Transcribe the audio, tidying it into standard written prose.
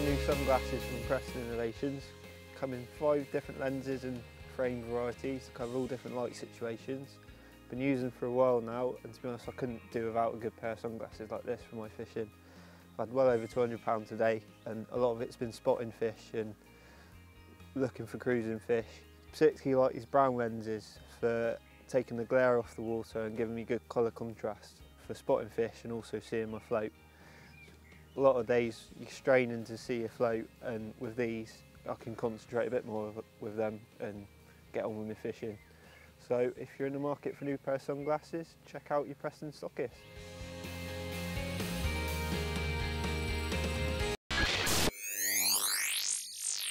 new sunglasses from Preston Innovations. Come in 5 different lenses and frame varieties to cover all different light situations. Been using them for a while now, and to be honest I couldn't do without a good pair of sunglasses like this for my fishing. I've had well over £200 a day, and a lot of it's been spotting fish and looking for cruising fish. Particularly like these brown lenses for taking the glare off the water and giving me good colour contrast for spotting fish and also seeing my float. A lot of days you're straining to see your float, and with these I can concentrate a bit more with them and get on with my fishing. So if you're in the market for a new pair of sunglasses, check out your Preston stockist.